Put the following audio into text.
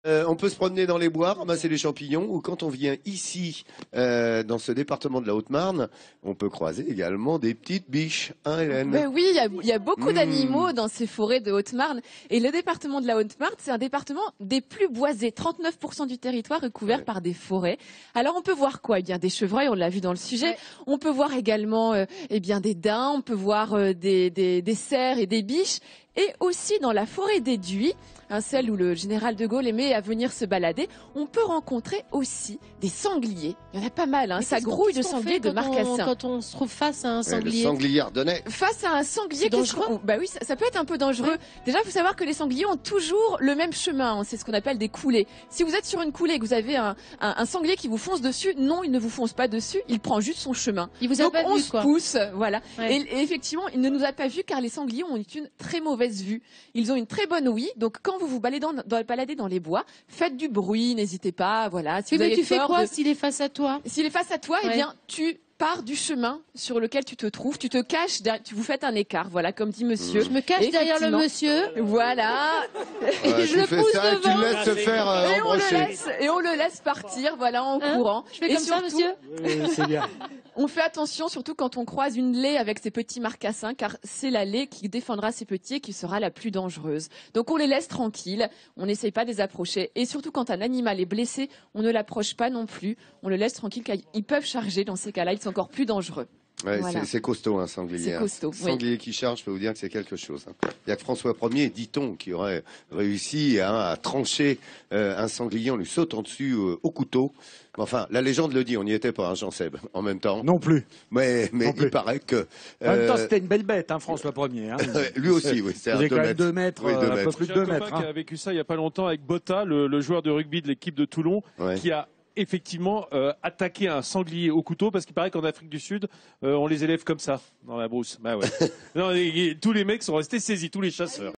On peut se promener dans les bois, ramasser les champignons, ou quand on vient ici, dans ce département de la Haute-Marne, on peut croiser également des petites biches, hein, Hélène? Ben oui, il y a beaucoup d'animaux dans ces forêts de Haute-Marne. Et le département de la Haute-Marne, c'est un département des plus boisés. 39% du territoire est couvert par des forêts. Alors on peut voir quoi? Eh bien des chevreuils, on l'a vu dans le sujet. Ouais. On peut voir également eh bien des daims, on peut voir des cerfs et des biches. Et aussi dans la forêt des Duys, celle où le général de Gaulle aimait à venir se balader, on peut rencontrer aussi des sangliers. Il y en a pas mal, hein. Ça grouille de sangliers de marcassins. Quand on se trouve face à un sanglier. Le sanglier ardennais. Face à un sanglier qui se... Bah oui, ça peut être un peu dangereux. Ouais. Déjà, il faut savoir que les sangliers ont toujours le même chemin. C'est ce qu'on appelle des coulées. Si vous êtes sur une coulée et que vous avez un sanglier qui vous fonce dessus, non, il ne vous fonce pas dessus. Il prend juste son chemin. Il vous a pas vu, quoi. On se pousse, voilà. Ouais. Et effectivement, il ne nous a pas vu car les sangliers ont une très mauvaise vue. Ils ont une très bonne ouïe. Donc, quand vous vous baladez dans les bois, faites du bruit, n'hésitez pas, voilà. Si mais tu fais quoi s'il est face à toi? S'il est face à toi, eh bien, tu pars du chemin sur lequel tu te trouves, tu te caches, vous faites un écart, voilà, comme dit monsieur. Je me cache derrière le monsieur. Voilà. Et je le pousse devant. Tu le laisses se faire et on le laisse partir, voilà, en courant. Je fais comme ça, monsieur? Oui, c'est bien. On fait attention, surtout quand on croise une laie avec ses petits marcassins, car c'est la laie qui défendra ses petits et qui sera la plus dangereuse. Donc on les laisse tranquilles, on n'essaye pas de les approcher. Et surtout quand un animal est blessé, on ne l'approche pas non plus. On le laisse tranquille, car ils peuvent charger dans ces cas-là, ils sont encore plus dangereux. Ouais, voilà. C'est costaud, un sanglier. C'est costaud. Sanglier qui charge, je peux vous dire que c'est quelque chose. Il n'y a que François Ier, dit-on, qui aurait réussi à trancher un sanglier en lui sautant dessus au couteau. Enfin, la légende le dit, on n'y était pas, hein, Jean-Seb, en même temps. Non plus. Mais non plus. Il paraît que... En même temps, c'était une belle bête, hein, François Ier. Hein. Lui aussi, oui. C'est quand même 2 mètres, oui, un peu plus de 2 mètres. J'ai un copain qui a vécu ça il n'y a pas longtemps avec Botta, le joueur de rugby de l'équipe de Toulon, qui a effectivement attaqué un sanglier au couteau, parce qu'il paraît qu'en Afrique du Sud, on les élève comme ça, dans la brousse. Bah ouais. Non, tous les mecs sont restés saisis, tous les chasseurs.